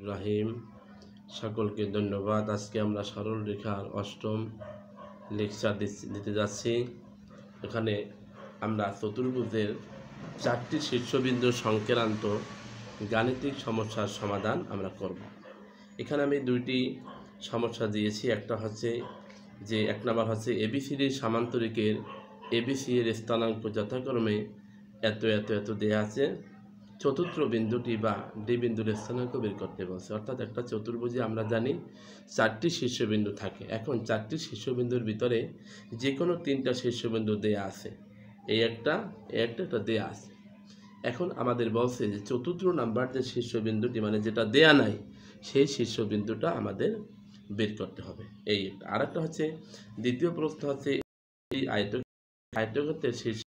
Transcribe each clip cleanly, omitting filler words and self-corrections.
রাহিম। সকলকে ধন্যবাদ। আজকে আমরা সরল রেখার অষ্টম লেকচার দিতে যাচ্ছি। এখানে আমরা চতুর্ভুজের 4টি শীর্ষবিন্দু সংক্রান্ত গাণিতিক সমস্যার সমাধান আমরা করব। এখানে আমি 2টি সমস্যা দিয়েছি। একটা হচ্ছে যে 1 নম্বর হচ্ছে এবিসিডির সামান্তরিকের এবিসি এর স্থানাঙ্ক যথাক্রমে এত এত এত দেয়া আছে। চতুর্থ বিন্দুটি বা ডি বিন্দুর স্থানাঙ্ক বের করতে বলছে। অর্থাৎ একটা চতুর্ভুজে আমরা জানি 4টি শীর্ষবিন্দু থাকে। এখন 4টি শীর্ষবিন্দুর ভিতরে যে কোনো 3টা শীর্ষবিন্দু দেয়া আছে। এই একটা দেয়া আছে। এখন আমাদের বলছে যে চতুর্থ নাম্বার যে শীর্ষবিন্দুটি মানে যেটা দেয়া নাই সেই শীর্ষবিন্দুটা আমাদের বের করতে হবে। এই একটা। আর একটা হচ্ছে দ্বিতীয় প্রশ্ন হচ্ছে এই আয়তক্ষেত্রের শীর্ষ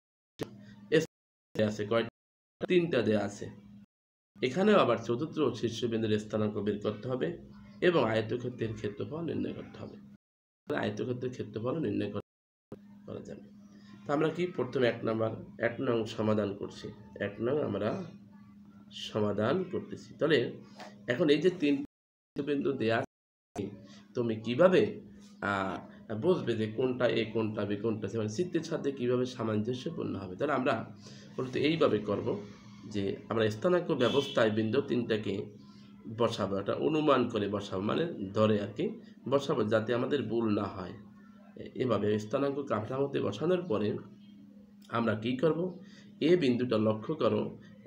আছে কয়টা? 3টা দেয়া আছে। এখানেও আবার চতুর্থ শীর্ষবিন্দুর স্থানাঙ্ক বের করতে হবে এবং আয়তক্ষেত্রের ক্ষেত্রফল নির্ণয় করতে হবে। আয়তক্ষেত্রের ক্ষেত্রফল নির্ণয় করা যাবে। তো আমরা কি প্রথমে 1 নং সমাধান করছি। 1 নং আমরা সমাধান করতেছি। তাহলে এখন এই যে 3 বিন্দু দেয়া আছে তুমি কিভাবে বুঝবে যে কোনটা এ কোনটা বি কোনটা সি, মানে চিত্রের সাথে কিভাবে সামঞ্জস্যপূর্ণ হবে। তাহলে আমরা মূলত এইভাবে করব যে আমরা স্থানাঙ্ক ব্যবস্থায় বিন্দু 3টাকে বসাবো। এটা অনুমান করে বসাবো, মানে ধরে আর কি বসাবো যাতে আমাদের ভুল না হয়। এভাবে স্থানাঙ্ক কাঠামোতে বসানোর পরে আমরা কি করব, এ বিন্দুটা লক্ষ্য করো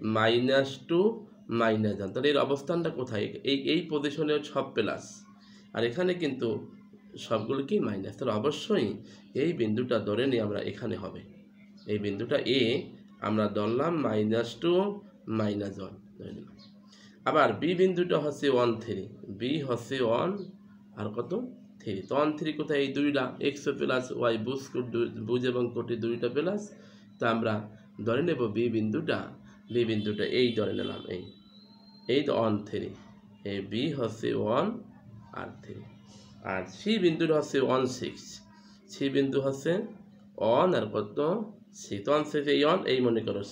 -2 -1। তাহলে এর অবস্থানটা কোথায়? এই পজিশনে সব প্লাস, আর এখানে কিন্তু সবগুলো কি মাইনাস। তাহলে অবশ্যই এই বিন্দুটা ধরে নিয়ে আমরা এখানে হবে। এই বিন্দুটা এ আমরা ধরলাম -2 -1 ধরে নিলাম। আবার বি বিন্দুটা হচ্ছে 1 3, বি হচ্ছে 1 আর কত 3। তো 1 3 কোথায়? এই দুইটা এক্স প্লাস ওয়াই বুঝ এবং কোটি দুইটা প্লাস। তা আমরা ধরে নেব বি বিন্দুটা এই ধরে নিলাম এই তো 1 3, এই বি হচ্ছে 1 আর 3। আর সি বিন্দুটা হচ্ছে 1 6, সি বিন্দু হচ্ছে 1 আর কত 6। তো 1 6 এই 1 এই মনে করো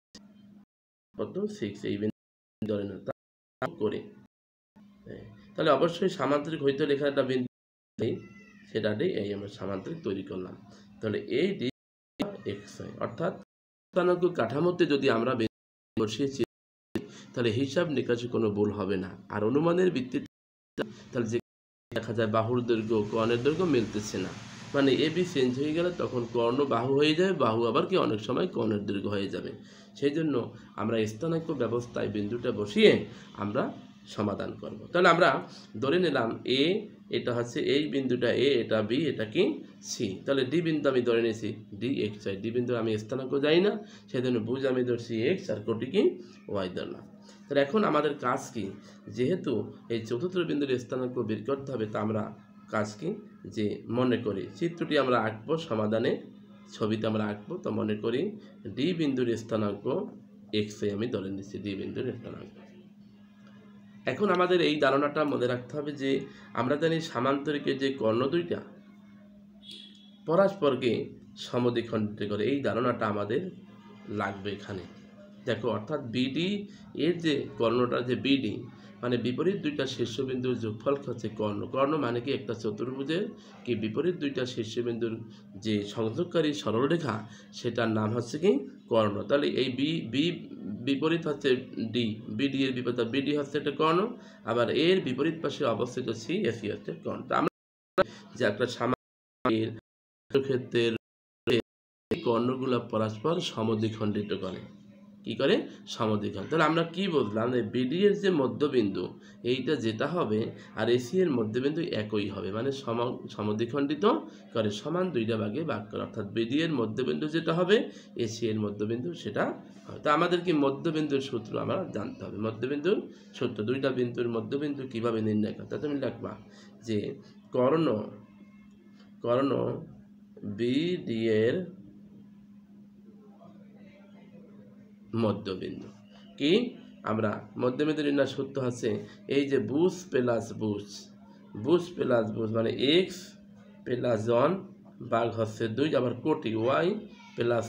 কত 6, এই বিন্দু ধরে নেব করে। তাহলে অবশ্যই সামান্তরিক হইতে লেখা একটা বিন্দু সেটাই এই আমরা সামান্তরিক তৈরি করলাম। তাহলে এই ডি এক্স হয়, অর্থাৎ স্থানাঙ্ক কাঠামোতে যদি আমরা বসিয়েছি তাহলে হিসাব নিকাশে কোনো ভুল হবে না। আর অনুমানের ভিত্তিতে তাহলে যে দেখা যায় বাহুর দৈর্ঘ্য কর্ণের দৈর্ঘ্য মিলতেছে না, মানে এ বি চেঞ্জ হয়ে গেলে তখন কর্ণ বাহু হয়ে যাবে, বাহু আবার কি অনেক সময় কর্ণের দৈর্ঘ্য হয়ে যাবে। সেই জন্য আমরা স্থানাঙ্ক ব্যবস্থায় বিন্দুটা বসিয়ে আমরা সমাধান করব। তাহলে আমরা ধরে নিলাম এ, এটা হচ্ছে এই বিন্দুটা এ, এটা বি, এটা কি সি। তাহলে ডি বিন্দু আমি ধরে নিয়েছি ডি এক্স ওয়াই। ডি বিন্দু আমি স্থানাঙ্ক যাই না, সেই জন্য বুঝ আমি ধরছি এক্স আর কোটি কি ওয়াই ধরলাম। তাহলে এখন আমাদের কাজ কি, যেহেতু এই চতুর্থ বিন্দুর স্থানাঙ্ক বের করতে হবে, তা আমরা কাজ কি যে মনে করি চিত্রটি আমরা আঁকবো, সমাধানে ছবিতে আমরা আঁকবো। তো মনে করি ডি বিন্দুর স্থানাঙ্ক এক্স আমি ধরে নিচ্ছি ডি বিন্দুর স্থানাঙ্ক। এখন আমাদের এই ধারণাটা মনে রাখতে হবে যে আমরা জানি সামান্তরিকের যে কর্ণ দুইটা পরস্পরকে সমদ্বিখণ্ডিত করে, এই ধারণাটা আমাদের লাগবে এখানে। দেখো, অর্থাৎ বিডি এর যে কর্ণটা যে বিডি মানে বিপরীত দুইটা শীর্ষবিন্দুর যোগফল হচ্ছে কর্ণ। কর্ণ মানে কি একটা চতুর্ভুজের কি বিপরীত দুইটা শীর্ষবিন্দুর যে সংযোগকারী সরলরেখা সেটার নাম হচ্ছে কি কর্ণ। তাহলে এই বি বিপরীত হচ্ছে ডি, বিডি এর বিপরীত বিডি হচ্ছে একটা কর্ণ, আবার এর বিপরীত পাশে অবস্থিত সি, এসি হচ্ছে কর্ণ। তা আমরা যে একটা সামান্তরিক ক্ষেত্রের কর্ণগুলো পরস্পর সমদ্বিখণ্ডিত করে। কি করে? সমদ্বিখণ্ড। তাহলে আমরা কি বুঝলাম, বিডি এর যে মধ্যবিন্দু এইটা যেটা হবে আর এসি এর মধ্যবিন্দু একই হবে, মানে সমদ্বিখণ্ডিত করে, সমান দুইটা ভাগে ভাগ করে। অর্থাৎ বিডি এর মধ্যবিন্দু যেটা হবে এসি এর মধ্যবিন্দু সেটা হবে। তো আমাদের কি মধ্যবিন্দুর সূত্র আমরা জানতে হবে। মধ্যবিন্দুর সূত্র, দুইটা বিন্দুর মধ্যবিন্দু কিভাবে নির্ণয় করতে তুমি লিখবা যে কর্ণ বিডি এর মধ্যবিন্দু কি আমরা মধ্যবিন্দু নির্ণয় সূত্র হচ্ছে এই যে বুঝ প্লাস বুঝ মানে এক্স প্লাস 1 ভাগ হচ্ছে 2, আবার কোটি ওয়াই প্লাস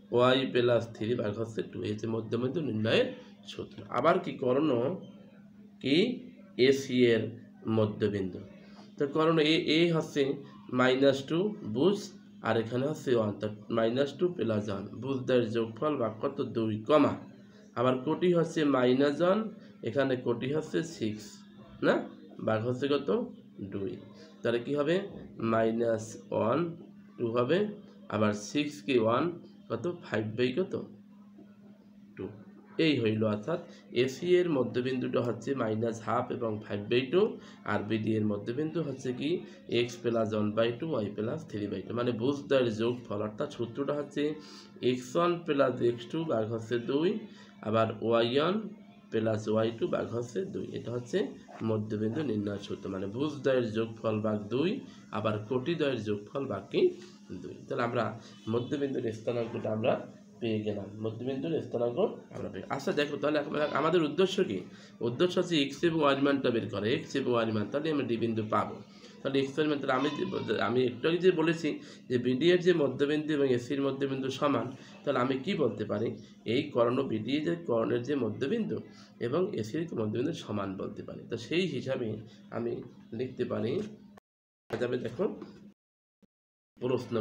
3 ভাগ হচ্ছে 2, এই যে মধ্যবিন্দু নির্ণয়ের সূত্র। আবার কি কর্ণ কি এসি এর মধ্যবিন্দু। তো কারণ এ হচ্ছে -2 বুঝ, আর এখানে হচ্ছে 1, তো -2 + 1 বুঝদের যোগফল ভাগ কত 2, কমা আবার কোটি হচ্ছে -1, এখানে কোটি হচ্ছে 6 না, ভাগ হচ্ছে কত 2, তাহলে কি হবে -1 2 হবে, আবার 6 কি 1 কত 5/কত 2। এই হইল অর্থাৎ এসি এর মধ্যবিন্দুটা হচ্ছে -1/2 এবং 5/2, আর বিডি এর মধ্যবিন্দু হচ্ছে কি x + 1/2 y + 3/2, মানে বুঝদ্বয়ের যোগফল, অর্থাৎ সূত্রটা হচ্ছে x1 + x2 ভাগ হচ্ছে 2, আবার y1 + y2 ভাগ হচ্ছে 2। এটা হচ্ছে মধ্যবিন্দু নির্ণয় সূত্র, মানে বুঝদ্বয়ের যোগফল ভাগ 2, আবার কোটিদ্বয়ের যোগফল ভাগ কি 2। তাহলে আমরা মধ্যবিন্দুর স্থানাঙ্কটা আমরা পেয়ে গেলাম, মধ্যবিন্দুর স্থানাঙ্ক আমরা পেয়ে। আচ্ছা দেখো, তাহলে আমাদের উদ্দেশ্য কি? উদ্দেশ্য হচ্ছে এক্স এবং ওয়াই মানটা বের করা, এক্স এবং ওয়াই মান, তাহলে আমরা ডি বিন্দু পাবো। তাহলে এক্স এর মান, তাহলে আমি একটু আগে যে বলেছি যে বিডি এর যে মধ্যবিন্দু এবং এসির মধ্যবিন্দু সমান, তাহলে আমি কি বলতে পারি, এই কর্ণ বিডি যে কর্ণের যে মধ্যবিন্দু এবং এসির মধ্যবিন্দু সমান বলতে পারি। তো সেই হিসাবে আমি লিখতে পারি, যাবে দেখো প্রশ্ন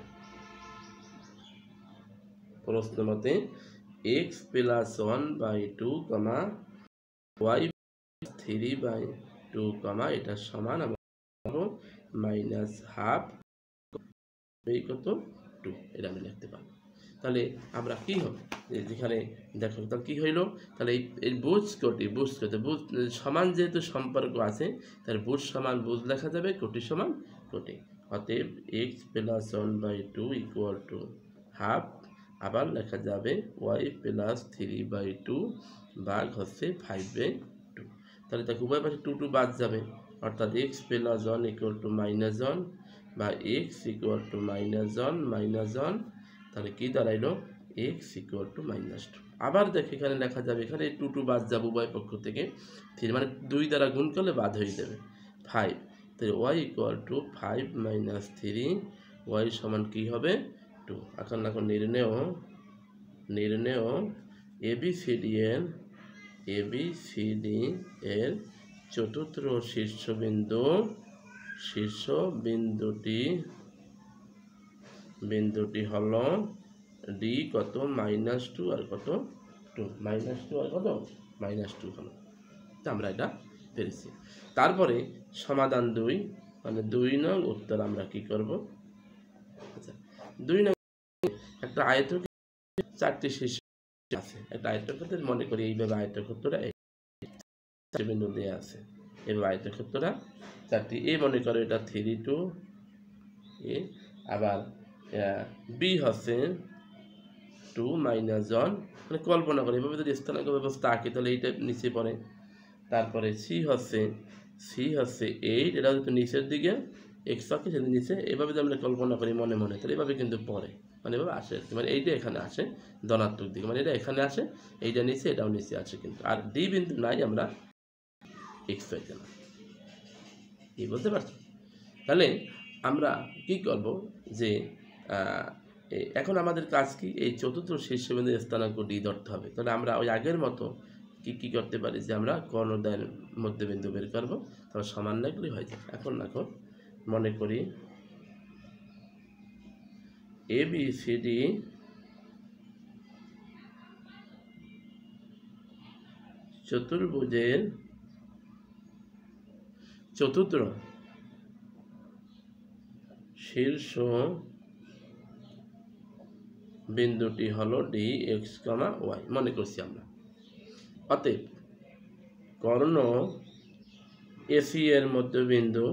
মতে x + 1/2, y 3/2, এটা সমান আমরা -1/2 কত 2, এটা আমি লিখতে পারি। তাহলে আমরা কি হবে, যেখানে দেখো তাহলে কি হইল, তাহলে এই বুঝ কোটি সমান যেহেতু সম্পর্ক আছে, তাহলে বুঝ সমান বুঝ লেখা যাবে, কোটি সমান কোটি। অতএব x + 1/2 = ½ আবার লেখা যাবে y + 3/2 ভাগ হচ্ছে 5/2। তাহলে দেখো উভয় পাশে 2 বাদ যাবে, অর্থাৎ x + 1 = -1 বা x = -1, তাহলে কি দাঁড়াইলো x = -2। আবার দেখো এখানে লেখা যাবে, এখানে 2 বাদ যাবে উভয় পক্ষ থেকে, 3 মানে 2 দ্বারা গুণ করলে বাদ হয়ে যাবে 5, তাহলে y = 5 - 3, y সমান কি হবে 2। এখন নির্ণেয় ABCD এর চতুর্থ বিন্দুটি হলো D কত -2 আর কত 2, -2 আর কত -2 হলো। তো আমরা এটা পেরেছি। তারপরে সমাধান 2, মানে 2 নং উত্তর আমরা কি করব, আচ্ছা 2 নং একটা আয়তক্ষেত্র 4টি শীর্ষ আছে, একটা আয়তক্ষেত্রের মনে করি এইভাবে আয়তক্ষেত্রটা বিন্দু দেয়া আছে, এভাবে আয়তক্ষেত্রটা 4টি, এ মনে করো এটা 3 2 এ, আবার বি হচ্ছে 2 - 1, মানে কল্পনা করে এভাবে যদি স্থানাঙ্ক ব্যবস্থা আঁকি তাহলে এইটা নিচে পড়ে। তারপরে সি হচ্ছে 8, এটা যদি নিচের দিকে এক্স আঁকি সেটা নিচে, এভাবে যদি আমরা কল্পনা করি মনে তাহলে এভাবে কিন্তু পড়ে, মানে এভাবে আসে আর কি, মানে এইটা এখানে আসে ধনাত্মক দিকে, মানে এটা এখানে আসে, এইটা নিচে এটাও নিচে আসে, কিন্তু আর ডি বিন্দু নাই, আমরা এক্স পাইতে না, কি বলতে পারছো? তাহলে আমরা কি করব যে এখন আমাদের কাজ কি, এই চতুর্থ শীর্ষবিন্দুর স্থানাঙ্ক ডি ধরতে হবে। তাহলে আমরা ওই আগের মতো কি করতে পারি, যে আমরা কর্ণদ্বয়ের মধ্যবিন্দু বের করবো, তাহলে সমান লাগলে হয়ে যাবে। এখন দেখো মনে করি ABCD চতুর্ভুজের চতুর্থ শীর্ষ বিন্দুটি হলো ডি x, y মনে করছি আমরা। অতএব কর্ণ এসি এর মধ্যবিন্দু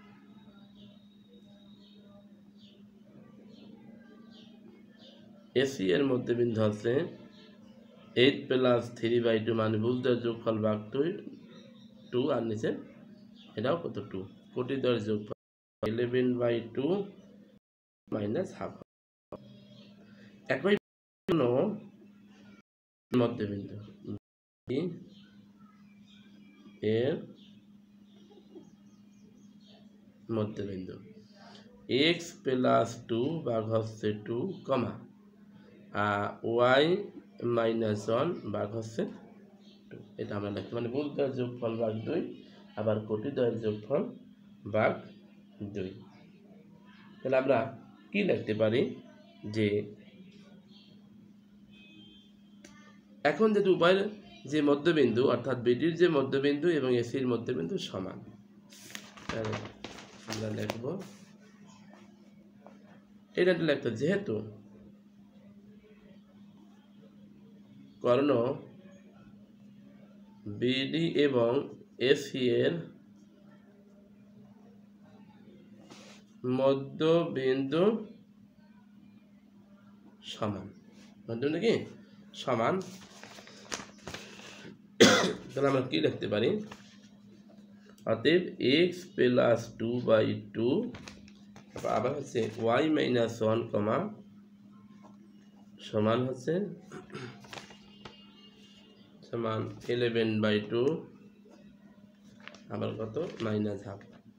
হচ্ছে 8 + 3/2, মানে বুঝদের যোগফল ভাগ 2, আর নিচে এটাও কত 2, কোটিদ্বয়ের যোগফল 11/2 -½ একই মধ্যবিন্দু এর মধ্যবিন্দু x + 2 ভাগ হচ্ছে 2, y - 1 ভাগ হচ্ছে 2। এটা আমরা লিখতে মানে মূলদ্বয়ের যোগফল ভাগ 2 আবার কোটিদ্বয়ের যোগফল ভাগ 2। তাহলে আমরা কি লিখতে পারি যে এখন যেহেতু উভয়ের যে মধ্যবিন্দু অর্থাৎ বিডির যে মধ্যবিন্দু এবং এসির মধ্যবিন্দু সমান, আমরা লিখব এটা লিখতে যেহেতু কর্ণ বিডি এবং এসি এর মধ্যবিন্দু সমান, মধ্যবিন্দু কি সমান, তাহলে আমরা কি লিখতে পারি অতএব x প্লাস 2/2 আবার হচ্ছে y মাইনাস 1 সমান হচ্ছে সমান 11/2 আবার কত মাইনাস হাফ।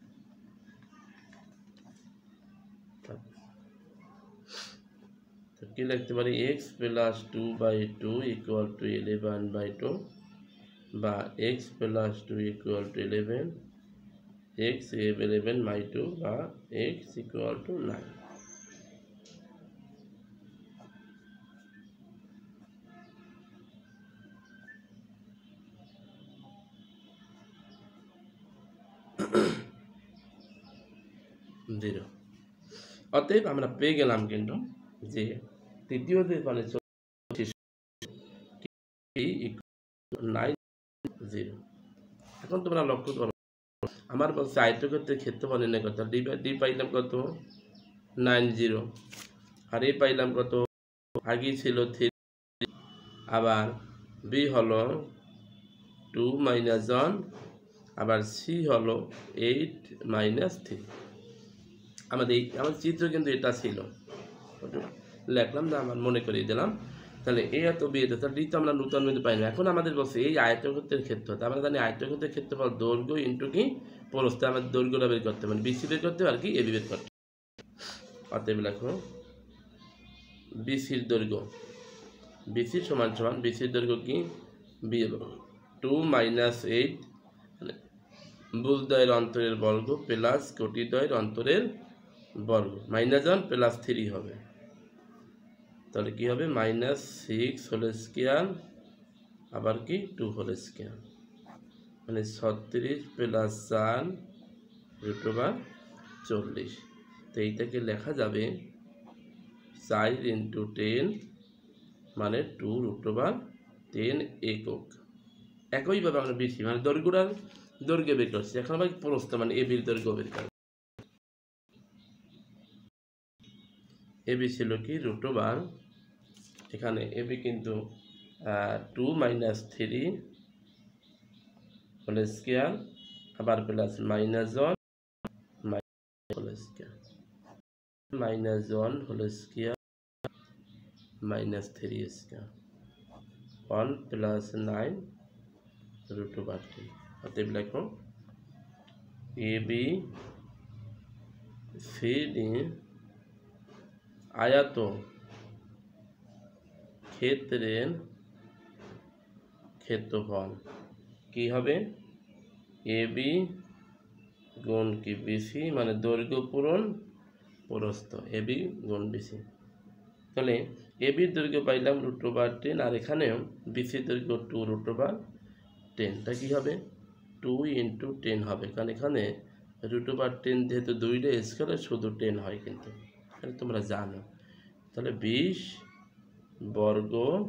কি লিখতে পারি x প্লাস 2/2 ইকুয়াল টু 11/2 বা x plus 2 equal to 11 x 11/2 বা x ইকুয়াল টু 9। অতএব আমরা পেয়ে গেলাম কিন্তু যে তৃতীয় যে মানে 9 এখন তোমরা লক্ষ্য করো আমার বলছে আয়তক্ষেত্রের ক্ষেত্রফল নির্ণয় করতে, ডি পাইলাম কত 90 আর এ পাইলাম কত আগে ছিল 3 আবার বি হলো 2 মাইনাস 1 আবার সি হলো 8 মাইনাস 3। আমাদের চিত্র কিন্তু এটা ছিল, লিখলাম না আমার মনে করিয়ে দিলাম। তাহলে এ এত বি এত, তাহলে ডি তো আমরা নূতন বিন্দু পাই না। এখন আমাদের বলছে এই আয়তক্ষেত্রের ক্ষেত্রফল, আমরা জানি আয়তক্ষেত্রের ক্ষেত্রফল দৈর্ঘ্য ইন্টু কি প্রস্থ, আমাদের দৈর্ঘ্যটা বের করতে মানে বিসি বের করতে আর কি এবি বের করতে। অতএব লেখো বিসির দৈর্ঘ্য, বিসি সমান সমান বিসির দৈর্ঘ্য কি বি 2 মাইনাস 8 বুলদ্বয়ের অন্তরের বর্গ প্লাস কোটিদ্বয়ের অন্তরের বর্গ মাইনাস 1 প্লাস 3 হবে, তাহলে কি হবে মাইনাস 6 হোল স্কয়ার আবার কি 2 হোল স্কয়ার মানে 36 প্লাস 4 রুট ওভার 40। তো এইটাকে লেখা যাবে 4 ইন্টু 10 মানে 2 রুট ওভার 10 একক। একইভাবে আমরা বেশি মানে দৈর্ঘ্য বের করছি, এখন আবার প্রস্থ মানে এবির দৈর্ঘ্য বের করছি। এবি ছিল কি রুট ওভার, এখানে এবি কিন্তু 2 মাইনাস 3 হোল স্কয়ার আবার plus minus 1 whole square minus 1 whole square minus 3 square 1 plus 9 root over 10। অতএব লেখো এবি সিডি আয়ত ক্ষেত্রের ক্ষেত্রফল কি হবে এবি গুণ কি বিসি মানে দৈর্ঘ্য পূরণ প্রস্থ, এবি গুণ বিসি। তাহলে এবির দৈর্ঘ্য পাইলাম রুট ওভার 10 আর এখানেও বিসির দৈর্ঘ্য 2 রুট ওভার 10, তা কি হবে 2 ইন্টু 10 হবে, কারণ এখানে রুট ওভার 10 যেহেতু 2টা স্কেলে শুধু 10 হয় কিন্তু তোমরা জানো। তাহলে 20 বর্গ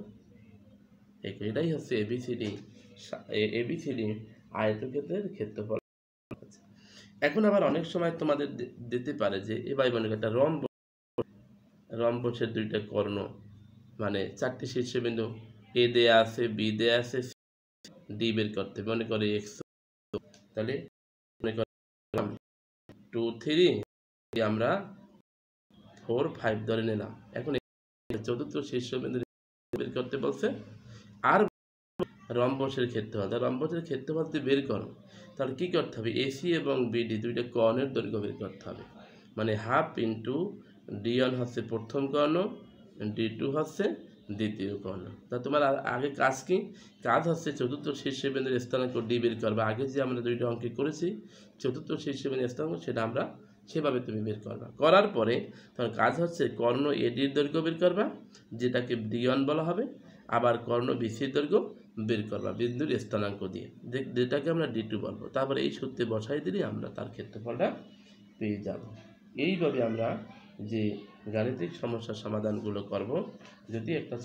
এটাই হচ্ছে এবিসিডি আয়তক্ষেত্রের ক্ষেত্রফল। এখন আবার অনেক সময় তোমাদের দিতে পারে যে এবার মনে একটা রম্বসের দুইটা কর্ণ মানে 4টি শীর্ষবিন্দু এ দেয়া আছে বি দেয়া আছে ডি বের করতে, মনে করে এক্স, তাহলে মনে করে 2 3 আমরা 4 5 ধরে নিলাম। এখন চতুর্থ শীর্ষবিন্দু বের করতে বলছে আর রম্বসের ক্ষেত্রফল, রম্বসের ক্ষেত্রফল যদি বের করো তাহলে কি করতে হবে এসি এবং বিডি দুইটা কর্ণের দৈর্ঘ্য বের করতে হবে, মানে হাফ ইন্টু ডি1 হচ্ছে প্রথম কর্ণ, ডি2 হচ্ছে দ্বিতীয় কর্ণ। তা তোমার আগে কাজ কি? কাজ হচ্ছে চতুর্থ শীর্ষবিন্দুর স্থানাঙ্ক ডি বের করবা। আগে যে আমরা দুইটা অঙ্কে করেছি চতুর্থ শীর্ষবিন্দুর স্থানাঙ্ক, সেটা আমরা সেভাবে তুমি বের করবা। করার পরে তোমার কাজ হচ্ছে কর্ণ এডির দৈর্ঘ্য বের করবা, যেটাকে ডি1 বলা হবে। আবার কর্ণ বিসির দৈর্ঘ্য বের করবা বিন্দুর স্থানাঙ্ক দিয়ে, যেটাকে আমরা ডি2 বলবো। তারপরে এই সূত্রে বসাই দিলে আমরা তার ক্ষেত্রফলটা পেয়ে যাব। এইভাবে আমরা যে গাণিতিক সমস্যার সমাধানগুলো করব। যদি একটা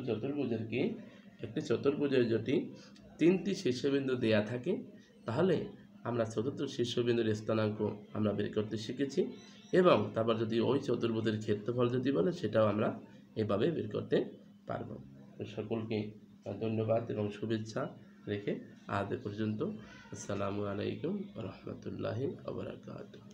চতুর্ভুজের যদি 3টি শীর্ষবিন্দু দেয়া থাকে, তাহলে আমরা চতুর্থ শীর্ষবিন্দুর স্থানাঙ্ক আমরা বের করতে শিখেছি। এবং তারপর যদি ওই চতুর্ভুজের ক্ষেত্রফল যদি বলে, সেটাও আমরা এভাবে বের করতে পারবো। সকলকে ধন্যবাদ এবং শুভেচ্ছা রেখে আজ এ পর্যন্ত। আসসালামু আলাইকুম ওয়া রাহমাতুল্লাহি ওয়া বারাকাতুহু।